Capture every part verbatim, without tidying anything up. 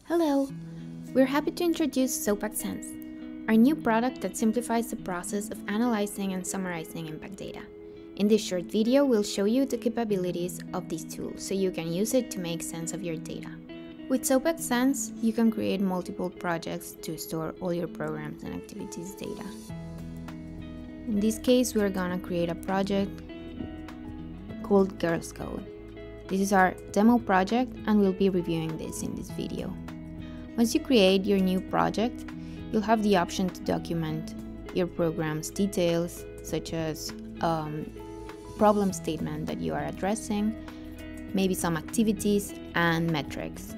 Hello! We're happy to introduce Sopact Sense, our new product that simplifies the process of analyzing and summarizing impact data. In this short video, we'll show you the capabilities of this tool so you can use it to make sense of your data. With Sopact Sense, you can create multiple projects to store all your programs and activities data. In this case, we're gonna create a project called Girls Code. This is our demo project and we'll be reviewing this in this video. Once you create your new project, you'll have the option to document your program's details, such as um, problem statement that you are addressing, maybe some activities and metrics.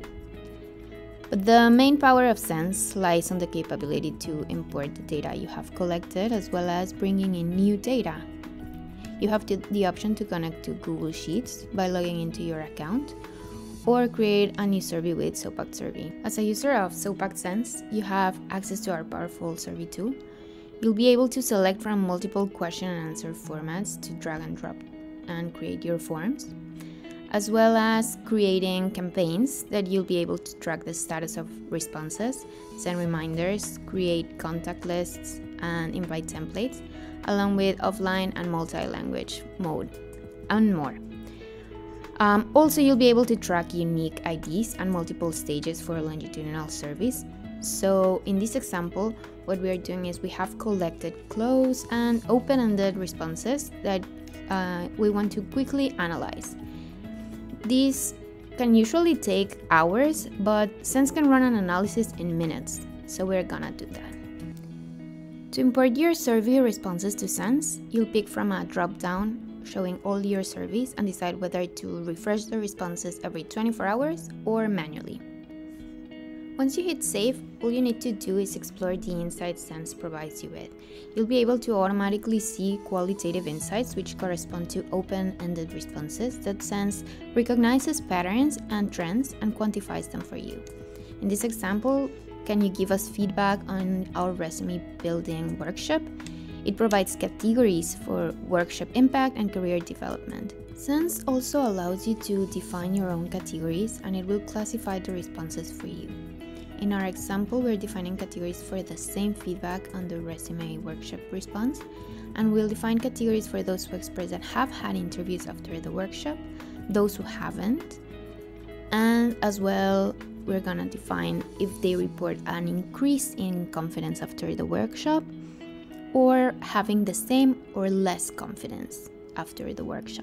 But the main power of Sense lies on the capability to import the data you have collected, as well as bringing in new data. You have the option to connect to Google Sheets by logging into your account, or create a new survey with Sopact Survey. As a user of Sopact Sense, you have access to our powerful survey tool. You'll be able to select from multiple question and answer formats to drag and drop and create your forms, as well as creating campaigns that you'll be able to track the status of responses, send reminders, create contact lists, and invite templates, along with offline and multi-language mode, and more. Um, also, you'll be able to track unique I Ds and multiple stages for longitudinal surveys. So in this example, what we are doing is we have collected closed and open-ended responses that uh, we want to quickly analyze. These can usually take hours, but Sense can run an analysis in minutes, so we're gonna do that. To import your survey responses to Sense, you'll pick from a drop-down showing all your surveys and decide whether to refresh the responses every twenty-four hours or manually. Once you hit save, all you need to do is explore the insights Sense provides you with. You'll be able to automatically see qualitative insights which correspond to open-ended responses that Sense recognizes patterns and trends and quantifies them for you. In this example, can you give us feedback on our resume building workshop? It provides categories for workshop impact and career development. Sense also allows you to define your own categories, and it will classify the responses for you. In our example, we're defining categories for the same feedback on the resume workshop response, and we'll define categories for those who express that have had interviews after the workshop, those who haven't, and as well, we're gonna define if they report an increase in confidence after the workshop, or having the same or less confidence after the workshop.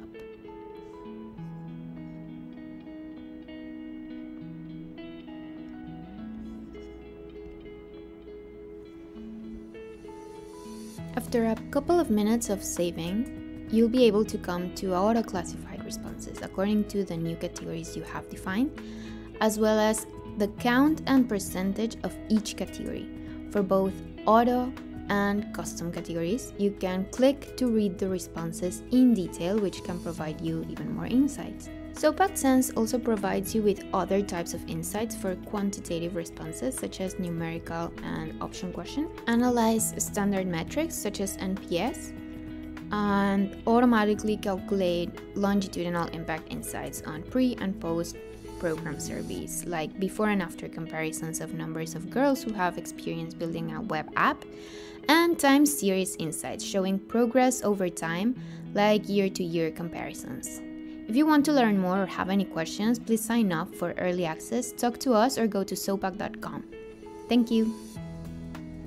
After a couple of minutes of saving, you'll be able to come to auto-classified responses according to the new categories you have defined, as well as the count and percentage of each category. For both auto and custom categories, you can click to read the responses in detail, which can provide you even more insights. Sopact Sense also provides you with other types of insights for quantitative responses, such as numerical and option question, analyze standard metrics such as N P S, and automatically calculate longitudinal impact insights on pre and post program surveys, like before and after comparisons of numbers of girls who have experience building a web app, and time series insights showing progress over time, like year-to-year comparisons. If you want to learn more or have any questions, please sign up for early access, talk to us, or go to sopact dot com. Thank you!